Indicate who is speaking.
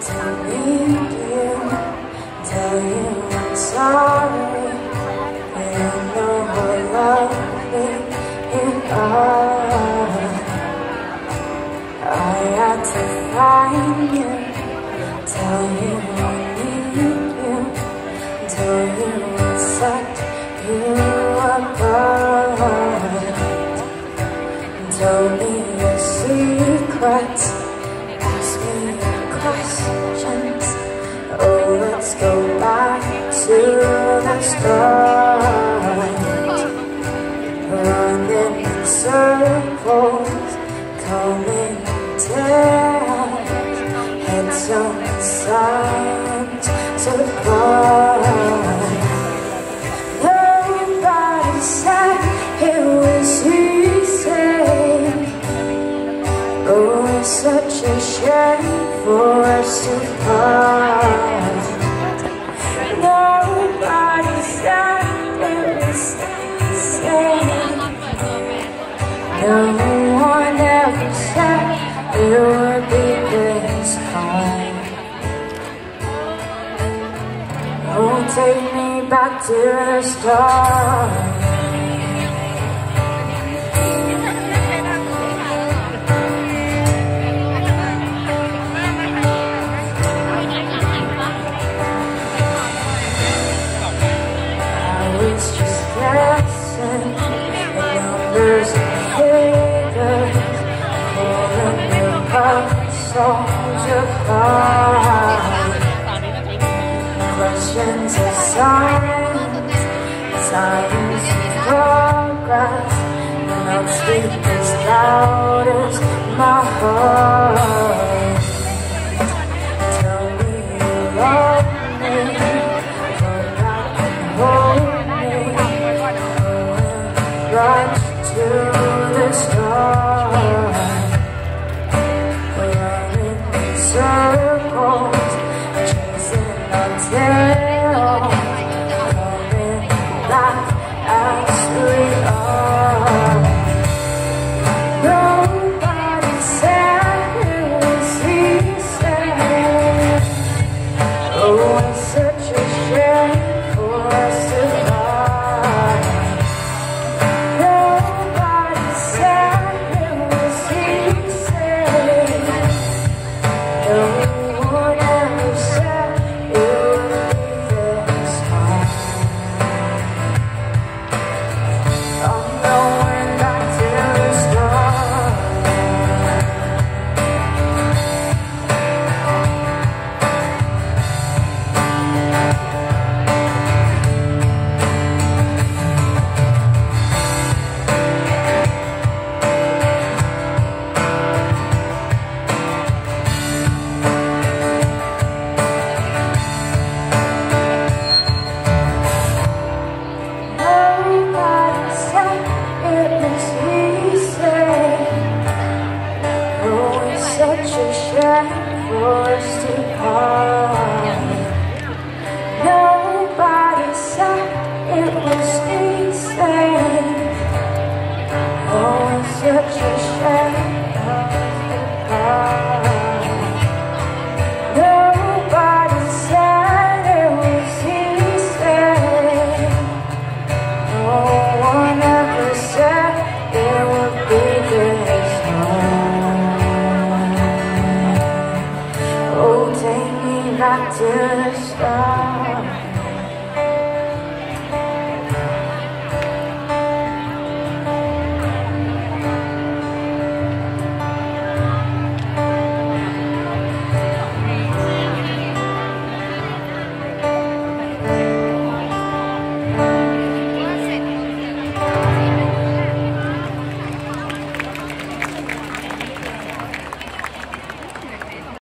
Speaker 1: to meet you, tell you I'm sorry, and I know how lovely you are. I had to find you, tell you I need you, tell you I set you apart. Tell me your secrets, ask me your questions. Oh, let's go back to the start. Running in circles, coming down, heads on the sides apart. Nobody said it was easy. Oh, it's such a shame for us to part. Nobody said it was easy. No one ever said it would be this hard. Oh, take me back to the start. It's just guessing the numbers and figures, pulling your souls apart. Questions of signs, signs of progress, no sleep as loud as my heart. Tell me you love me, right to the start. Running in circles, chasing our tail, coming back as we are. Nobody said it was easy. Oh, it's such a shame for us to part. Such a shame for us to part. Nobody said it was easy. Oh, it's such a shame.